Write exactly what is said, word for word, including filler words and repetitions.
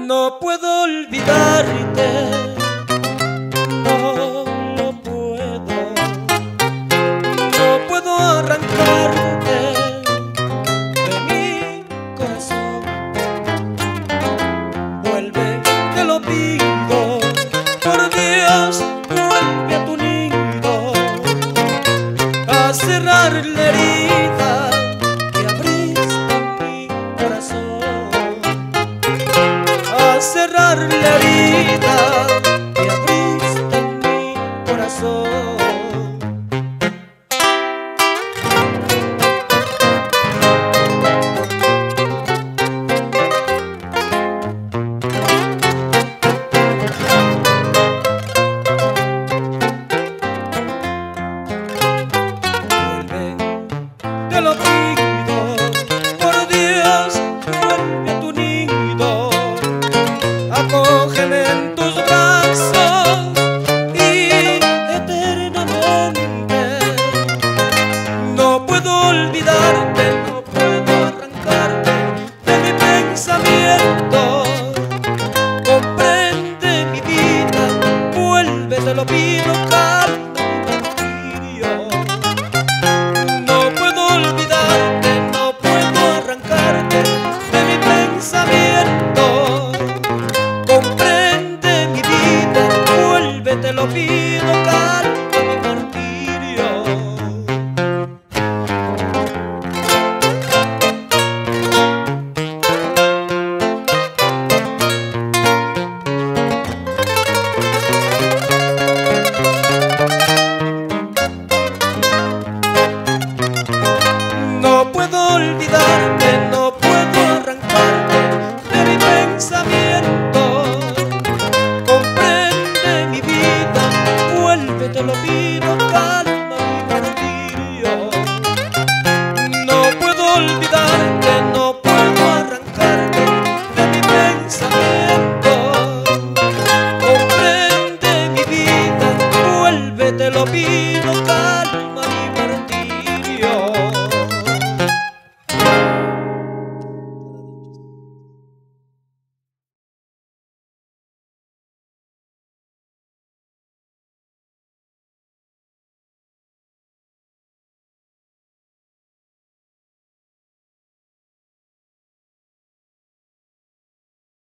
No puedo olvidarte, no lo puedo, no puedo arrancarte de mi corazón. Vuelve, te lo pido, por Dios, vuelve a tu nido, a cerrar la herida que abriste en mi corazón. A cerrar la herida que abriste en mi corazón. Vuelve, te lo pido, por Dios, vuelve a tu nido. Acógeme en tus brazos y eternamente. No puedo olvidarte, no puedo arrancarte de mi pensamiento.